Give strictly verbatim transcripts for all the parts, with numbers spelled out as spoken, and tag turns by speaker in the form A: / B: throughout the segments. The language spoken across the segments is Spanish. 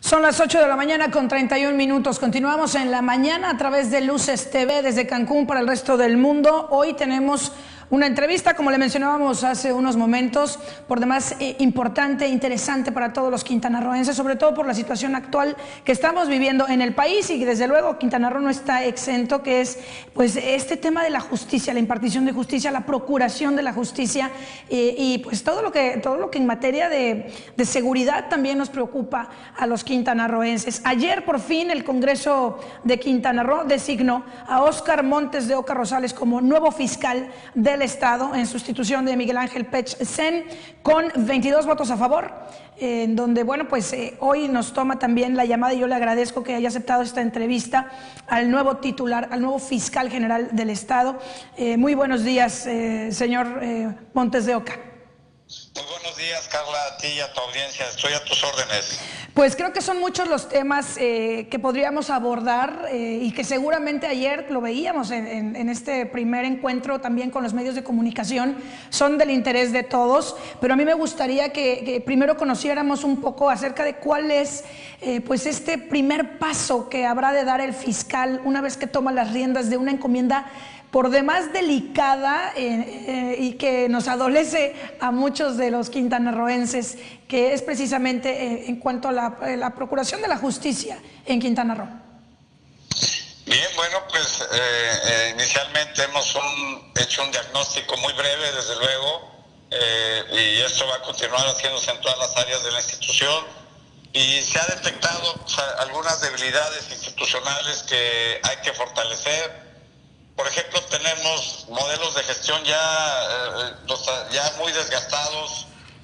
A: Son las ocho de la mañana con treinta y un minutos. Continuamos en la mañana a través de Luces T V desde Cancún para el resto del mundo. Hoy tenemos una entrevista, como le mencionábamos hace unos momentos, por demás eh, importante e interesante para todos los quintanarroenses, sobre todo por la situación actual que estamos viviendo en el país y que desde luego Quintana Roo no está exento, que es pues este tema de la justicia, la impartición de justicia, la procuración de la justicia eh, y pues todo lo que todo lo que en materia de, de seguridad también nos preocupa a los quintanarroenses. Ayer por fin el Congreso de Quintana Roo designó a Óscar Montes de Oca Rosales como nuevo fiscal de Estado en sustitución de Miguel Ángel Pech Sen con veintidós votos a favor, eh, en donde bueno pues eh, hoy nos toma también la llamada y yo le agradezco que haya aceptado esta entrevista al nuevo titular, al nuevo fiscal general del Estado. Eh, muy buenos días, eh, señor eh, Montes de Oca.
B: Muy buenos días, Carla, a ti y a tu audiencia. Estoy a tus órdenes.
A: Pues creo que son muchos los temas eh, que podríamos abordar eh, y que seguramente ayer lo veíamos en, en, en este primer encuentro también con los medios de comunicación, son del interés de todos, pero a mí me gustaría que, que primero conociéramos un poco acerca de cuál es eh, pues este primer paso que habrá de dar el fiscal una vez que toma las riendas de una encomienda por demás delicada eh, eh, y que nos adolece a muchos de los quintanarroenses, que es precisamente eh, en cuanto a la, eh, la procuración de la justicia en Quintana Roo.
B: Bien, bueno, pues eh, eh, inicialmente hemos un, hecho un diagnóstico muy breve, desde luego, eh, y esto va a continuar haciéndose en todas las áreas de la institución, y se ha detectado o sea, algunas debilidades institucionales que hay que fortalecer. Por ejemplo, tenemos modelos de gestión ya, eh, ya muy desgastados,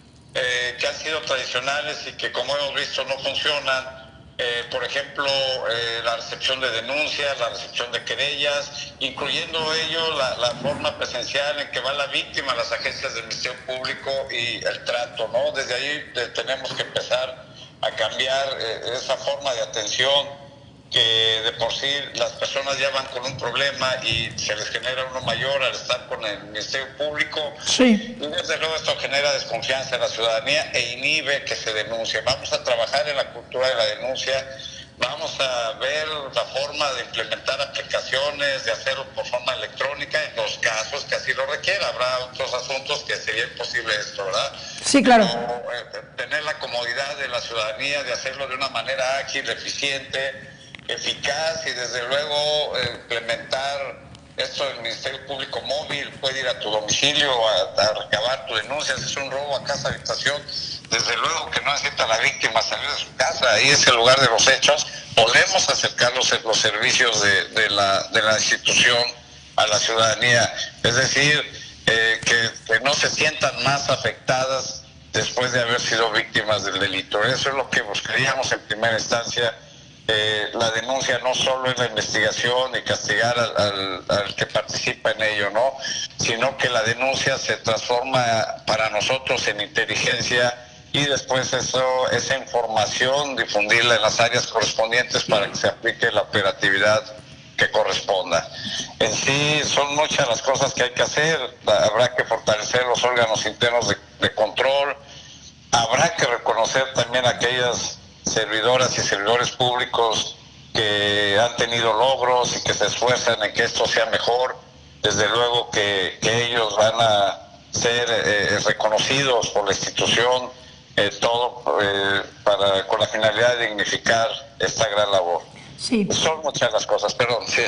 B: eh, que han sido tradicionales y que, como hemos visto, no funcionan. Eh, por ejemplo, eh, la recepción de denuncias, la recepción de querellas, incluyendo ello la, la forma presencial en que va la víctima a las agencias del Ministerio Público y el trato, ¿no? Desde ahí eh, tenemos que empezar a cambiar eh, esa forma de atención, que de por sí las personas ya van con un problema y se les genera uno mayor al estar con el Ministerio Público.
A: Sí.
B: Y desde luego esto genera desconfianza en la ciudadanía e inhibe que se denuncie. Vamos a trabajar en la cultura de la denuncia, vamos a ver la forma de implementar aplicaciones, de hacerlo por forma electrónica en los casos que así lo requiera. Habrá otros asuntos que sería imposible esto, ¿verdad?
A: Sí, claro.
B: Pero, eh, tener la comodidad de la ciudadanía de hacerlo de una manera ágil, eficiente, eficaz y desde luego eh, implementar esto del Ministerio Público móvil, puede ir a tu domicilio a, a recabar tu denuncia, si es un robo a casa habitación, desde luego que no necesita la víctima salir de su casa, ahí es el lugar de los hechos. Podemos acercar los, los servicios de, de, la, de la institución a la ciudadanía, es decir, eh, que, que no se sientan más afectadas después de haber sido víctimas del delito. Eso es lo que buscaríamos en primera instancia. Eh, la denuncia no solo es la investigación y castigar al, al, al que participa en ello, no, sino que la denuncia se transforma para nosotros en inteligencia y después eso, esa información difundirla en las áreas correspondientes para que se aplique la operatividad que corresponda. En sí son muchas las cosas que hay que hacer, habrá que fortalecer los órganos internos de, de control, habrá que reconocer también aquellas servidoras y servidores públicos que han tenido logros y que se esfuerzan en que esto sea mejor. Desde luego que, que ellos van a ser eh, reconocidos por la institución, eh, todo eh, para, con la finalidad de dignificar esta gran labor.
A: Sí.
B: Son muchas las cosas, perdón. Sí.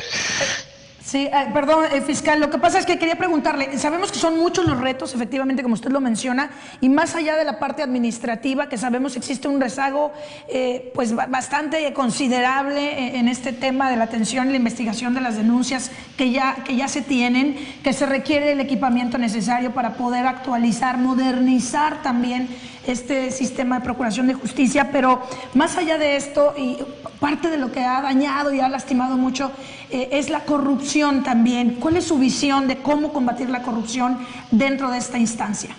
A: Sí, eh, perdón, eh, fiscal, lo que pasa es que quería preguntarle, sabemos que son muchos los retos, efectivamente, como usted lo menciona, y más allá de la parte administrativa, que sabemos existe un rezago eh, pues bastante considerable en este tema de la atención y la investigación de las denuncias que ya, que ya se tienen, que se requiere el equipamiento necesario para poder actualizar, modernizar también este sistema de procuración de justicia, pero más allá de esto, y parte de lo que ha dañado y ha lastimado mucho eh, es la corrupción también. ¿Cuál es su visión de cómo combatir la corrupción dentro de esta instancia?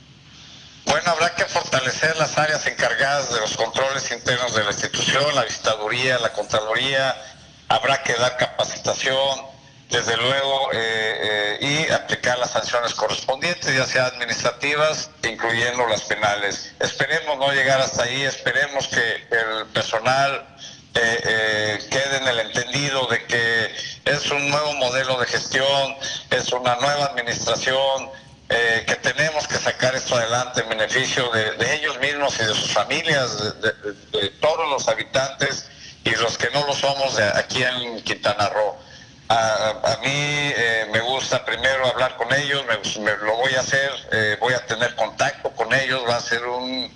B: Bueno, habrá que fortalecer las áreas encargadas de los controles internos de la institución, la visitaduría, la contraloría, habrá que dar capacitación, desde luego, eh, eh, y aplicar las sanciones correspondientes, ya sea administrativas, incluyendo las penales. Esperemos no llegar hasta ahí, esperemos que el personal eh, eh, quede en el entendido de que es un nuevo modelo de gestión, es una nueva administración, eh, que tenemos que sacar esto adelante en beneficio de, de ellos mismos y de sus familias, de, de, de todos los habitantes y los que no lo somos de aquí en Quintana Roo. A, a mí eh, me gusta primero hablar con ellos, me, me lo voy a hacer, eh, voy a tener contacto con ellos, va a ser un,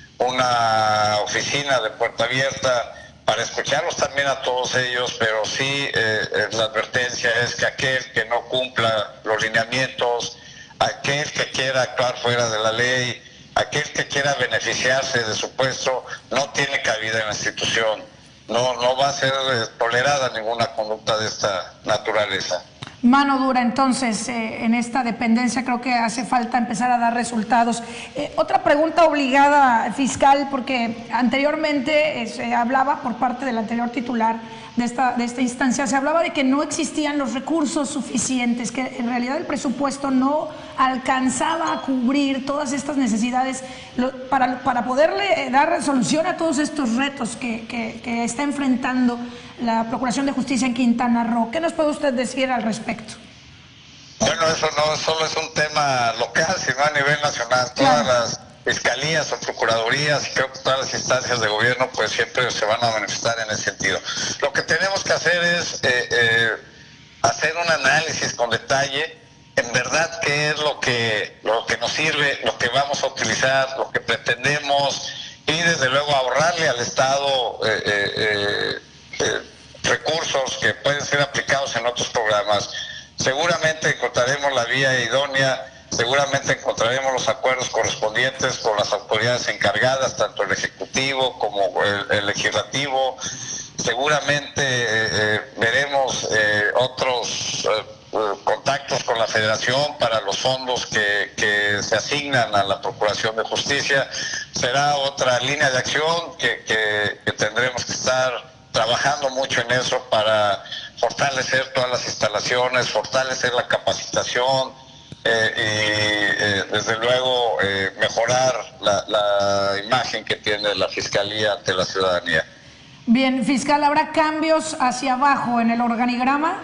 B: una oficina de puerta abierta para escucharlos también a todos ellos, pero sí eh, la advertencia es que aquel que no cumpla los lineamientos, aquel que quiera actuar fuera de la ley, aquel que quiera beneficiarse de su puesto, no tiene cabida en la institución. No, no va a ser eh, tolerada ninguna conducta de esta naturaleza.
A: Mano dura, entonces, eh, en esta dependencia creo que hace falta empezar a dar resultados. Eh, otra pregunta obligada, fiscal, porque anteriormente eh, se hablaba por parte del anterior titular de esta, de esta instancia, se hablaba de que no existían los recursos suficientes, que en realidad el presupuesto no alcanzaba a cubrir todas estas necesidades lo, para, para poderle dar solución a todos estos retos que, que, que está enfrentando la Procuración de Justicia en Quintana Roo. ¿Qué nos puede usted decir al respecto?
B: Bueno, eso no solo es un tema local, sino a nivel nacional. Todas claro. las fiscalías o procuradurías y creo que todas las instancias de gobierno pues siempre se van a manifestar en ese sentido. Lo que tenemos que hacer es eh, eh, hacer un análisis con detalle, en verdad qué es lo que, lo que nos sirve, lo que vamos a utilizar, lo que pretendemos y desde luego ahorrarle al Estado eh, eh, eh, recursos que pueden ser aplicados en otros programas. Seguramente encontraremos la vía idónea, seguramente encontraremos los acuerdos correspondientes con las autoridades encargadas, tanto el Ejecutivo como el, el Legislativo. Seguramente eh, eh, veremos eh, otros eh, contactos con la Federación para los fondos que, que se asignan a la Procuración de Justicia. Será otra línea de acción que, que, que tendremos que estar trabajando mucho en eso para fortalecer todas las instalaciones, fortalecer la capacitación eh, y eh, desde luego eh, mejorar la, la imagen que tiene la Fiscalía ante la ciudadanía.
A: Bien, fiscal, ¿habrá cambios hacia abajo en el organigrama?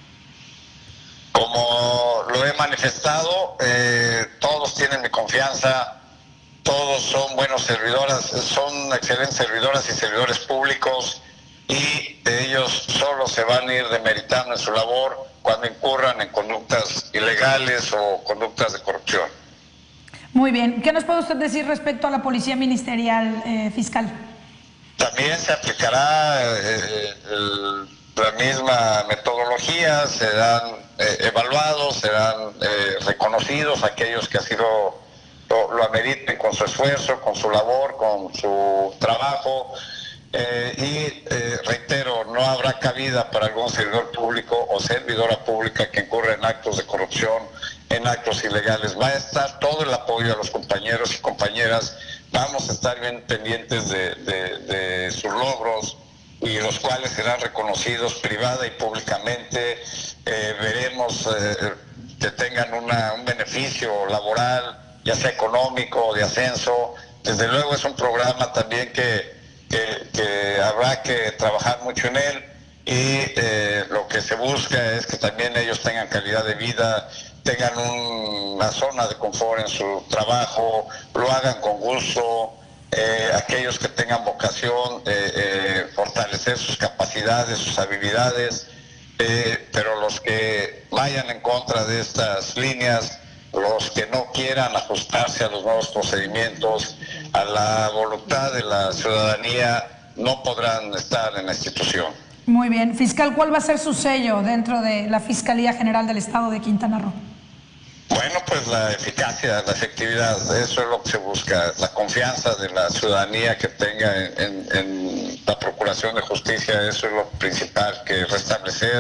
B: Como lo he manifestado, eh, todos tienen mi confianza, todos son buenos servidoras, son excelentes servidoras y servidores públicos, y ellos solo se van a ir demeritando en su labor cuando incurran en conductas ilegales o conductas de corrupción.
A: Muy bien. ¿Qué nos puede usted decir respecto a la Policía Ministerial, eh, fiscal?
B: También se aplicará eh, el, la misma metodología, serán eh, evaluados, serán eh, reconocidos aquellos que así lo, lo, lo ameriten con su esfuerzo, con su labor, con su trabajo. Eh, y eh, reitero, no habrá cabida para algún servidor público o servidora pública que incurra en actos de corrupción, en actos ilegales. Va a estar todo el apoyo a los compañeros y compañeras, vamos a estar bien pendientes de, de, de sus logros y los cuales serán reconocidos privada y públicamente. Eh, veremos eh, que tengan una, un beneficio laboral, ya sea económico o de ascenso. Desde luego es un programa también que Que, que habrá que trabajar mucho en él y eh, lo que se busca es que también ellos tengan calidad de vida, tengan un, una zona de confort en su trabajo, lo hagan con gusto, eh, aquellos que tengan vocación, eh, eh, fortalecer sus capacidades, sus habilidades, eh, pero los que vayan en contra de estas líneas, los que no quieran ajustarse a los nuevos procedimientos, a la voluntad de la ciudadanía, no podrán estar en la institución.
A: Muy bien. Fiscal, ¿cuál va a ser su sello dentro de la Fiscalía General del Estado de Quintana Roo?
B: Bueno, pues la eficacia, la efectividad, eso es lo que se busca, la confianza de la ciudadanía que tenga en, en, en la Procuración de Justicia, eso es lo principal, que restablecer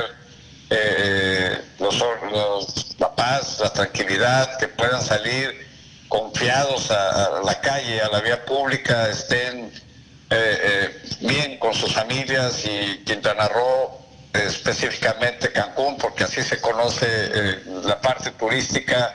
B: eh, los, los, la paz, la tranquilidad, que puedan salir confiados a, a la calle, a la vía pública, estén eh, eh, bien con sus familias y Quintana Roo específicamente Cancún, porque así se conoce eh, la parte turística,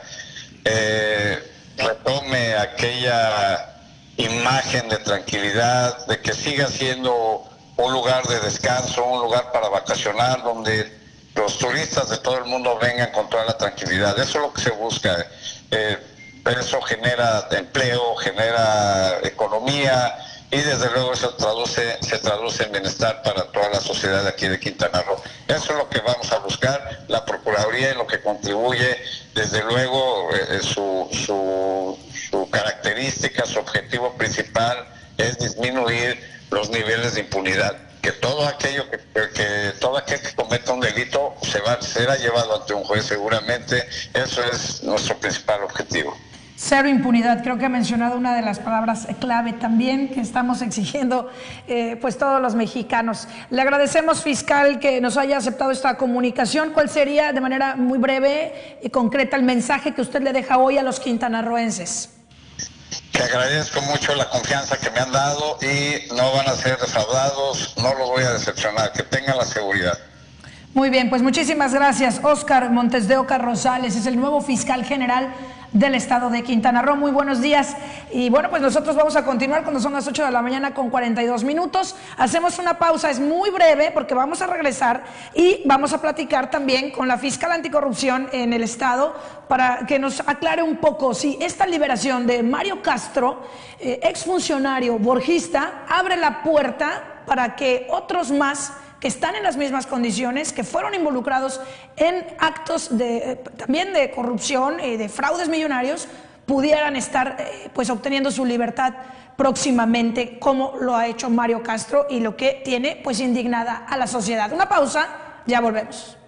B: eh, retome aquella imagen de tranquilidad, de que siga siendo un lugar de descanso, un lugar para vacacionar, donde los turistas de todo el mundo vengan con toda la tranquilidad. Eso es lo que se busca. Eh, eso genera empleo, genera economía y desde luego eso traduce, se traduce en bienestar para toda la sociedad de aquí de Quintana Roo. Eso es lo que vamos a buscar. La Procuraduría, en lo que contribuye, desde luego, eh, su, su, su característica, su objetivo principal es disminuir los niveles de impunidad. Que todo aquello que, que todo aquel que cometa un delito se va, será llevado ante un juez seguramente. Eso es nuestro principal objetivo.
A: Cero impunidad, creo que ha mencionado una de las palabras clave también que estamos exigiendo eh, pues todos los mexicanos. Le agradecemos, fiscal, que nos haya aceptado esta comunicación. ¿Cuál sería, de manera muy breve y concreta, el mensaje que usted le deja hoy a los quintanarroenses?
B: Que agradezco mucho la confianza que me han dado y no van a ser defraudados, no los voy a decepcionar, que tengan la seguridad.
A: Muy bien, pues muchísimas gracias. Óscar Montes de Oca Rosales es el nuevo fiscal general del estado de Quintana Roo. Muy buenos días. Y bueno, pues nosotros vamos a continuar cuando son las ocho de la mañana con cuarenta y dos minutos. Hacemos una pausa, es muy breve porque vamos a regresar y vamos a platicar también con la fiscal anticorrupción en el estado para que nos aclare un poco si esta liberación de Mario Castro, eh, exfuncionario borgista, abre la puerta para que otros más que están en las mismas condiciones, que fueron involucrados en actos de, eh, también de corrupción, eh, de fraudes millonarios, pudieran estar eh, pues obteniendo su libertad próximamente, como lo ha hecho Mario Castro y lo que tiene pues indignada a la sociedad. Una pausa, ya volvemos.